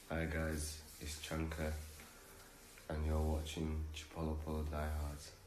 Hi guys, it's Chanka and you're watching Chipolo Polo Die Hard.